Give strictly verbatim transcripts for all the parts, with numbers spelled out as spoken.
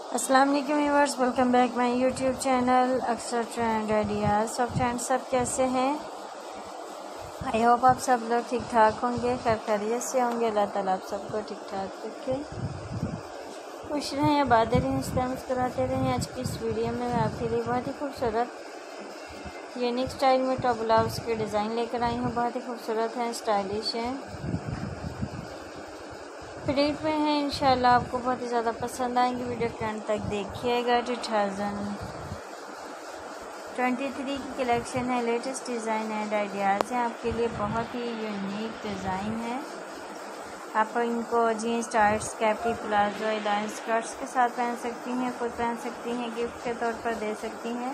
अस्सलाम वालेकुम viewers, welcome back my YouTube channel अक्सर ट्रेंड आइडियाज़। सब फ्रेंड्स सब कैसे हैं? आई होप आप सब लोग ठीक ठाक होंगे, खैर खैरियत से होंगे। अल्लाह ताला आप सबको ठीक ठाक रखे, खुश रहें, आबाद रहें, इस्तेमाल मुस्कुराते रहें। आज की इस वीडियो में मैं आपके लिए बहुत ही खूबसूरत यूनिक स्टाइल में टॉप ब्लाउज़ के डिज़ाइन लेकर आई हूँ। बहुत ही खूबसूरत हैं, स्टाइलिश हैं, प्रिंट में है। इंशाल्लाह आपको बहुत ही ज़्यादा पसंद आएंगे। वीडियो के अंत तक देखिएगा। टू थाउजेंड ट्वेंटी थ्री की कलेक्शन है, लेटेस्ट डिज़ाइन एंड आइडियाज़ हैं आपके लिए। बहुत ही यूनिक डिज़ाइन है। आप इनको jeans, tights, capri, palazzo, line skirts के साथ पहन सकती हैं, खुद पहन सकती हैं, गिफ्ट के तौर पर दे सकती हैं।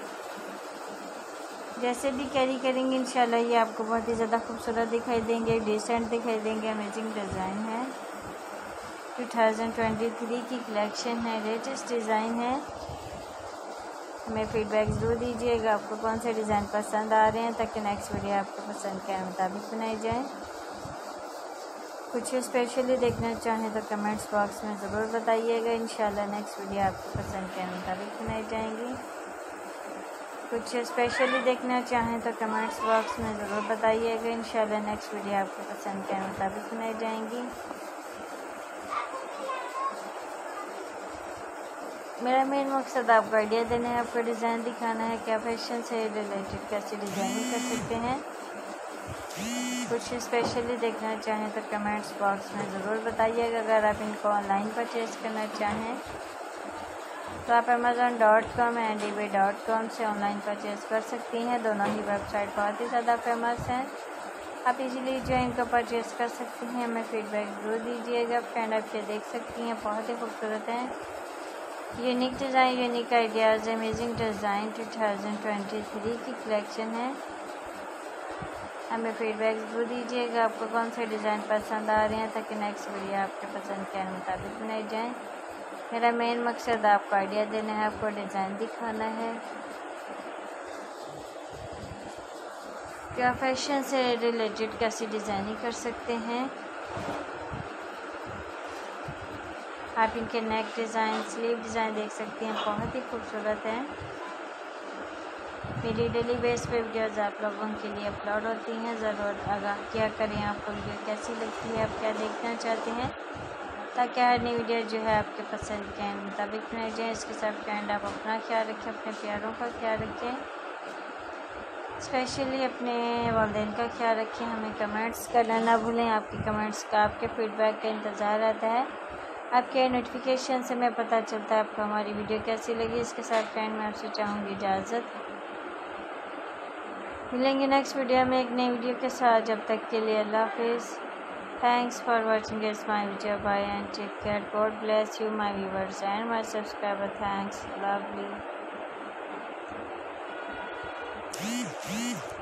जैसे भी कैरी करेंगे इंशाल्लाह ये आपको बहुत ही ज़्यादा खूबसूरत दिखाई देंगे, डिसेंट दिखाई देंगे। अमेजिंग डिज़ाइन है, टू थाउजेंड ट्वेंटी थ्री की कलेक्शन है, लेटेस्ट डिज़ाइन है। हमें फीडबैक ज़रूर दीजिएगा आपको कौन से डिज़ाइन पसंद आ रहे हैं, ताकि नेक्स्ट वीडियो आपको पसंद के मुताबिक बनाई जाए। कुछ स्पेशली देखना चाहें तो कमेंट्स बॉक्स में ज़रूर बताइएगा। इंशाल्लाह नेक्स्ट वीडियो आपको पसंद के मुताबिक बनाई जाएंगी। कुछ स्पेशली देखना चाहें तो कमेंट्स बॉक्स में ज़रूर बताइएगा। इंशाल्लाह नेक्स्ट वीडियो आपको पसंद के मुताबिक बनाई जाएंगी। मेरा मेन मकसद आपको आइडिया देना है, आपको डिज़ाइन दिखाना है क्या फैशन से रिलेटेड कैसे डिज़ाइनिंग कर सकते हैं। कुछ स्पेशली देखना चाहें तो कमेंट्स बॉक्स में ज़रूर बताइएगा। अगर आप इनको ऑनलाइन परचेज़ करना चाहें तो आप Amazon dot com and eBay dot com से ऑनलाइन परचेज़ कर सकती हैं। दोनों ही वेबसाइट बहुत ही ज़्यादा फेमस हैं, आप इजीली जो इनको परचेज़ कर सकती हैं। हमें फीडबैक ज़रूर दीजिएगा। फ्रेंड आप ये देख सकती हैं, बहुत ही खूबसूरत हैं, unique design, unique ideas, amazing design. Two thousand twenty three की कलेक्शन है। हमें फीडबैक ज़रूर दीजिएगा आपको कौन से डिज़ाइन पसंद आ रहे हैं, ताकि नेक्स्ट वीडियो आपके पसंद के मुताबिक बनाई जाए। मेरा मेन मकसद आपको आइडिया देना है, आपको डिज़ाइन दिखाना है क्या फैशन से रिलेटेड कैसी डिज़ाइनिंग कर सकते हैं। आप इनके नेक डिज़ाइन, स्लीव डिज़ाइन देख सकती हैं, बहुत ही खूबसूरत हैं। मेरी डेली बेस पे वीडियोस आप लोगों के लिए अपलोड होती हैं। ज़रूर आगाह क्या करें, आपको वीडियो कैसी लगती है, आप क्या देखना चाहते हैं, ताकि हर नई वीडियो जो है आपके पसंद के मुताबिक बनाई जाए। इसके साथ फ्रेंड आप अपना ख्याल रखें, अपने प्यारों का ख्याल रखें, स्पेशली अपने वालिदैन का ख्याल रखें। हमें कमेंट्स करना ना भूलें, आपके कमेंट्स का, आपके फीडबैक का इंतज़ार रहता है। आपके नोटिफिकेशन से मैं पता चलता है आपको हमारी वीडियो कैसी लगी। इसके साथ फ्रेंड मैं आपसे चाहूँगी इजाज़त, मिलेंगे नेक्स्ट वीडियो में एक नई वीडियो के साथ। जब तक के लिए अल्लाह हाफिज़। Thanks for watching this my video, bye and take care. God bless you my viewers and my subscriber. Thanks, lovely.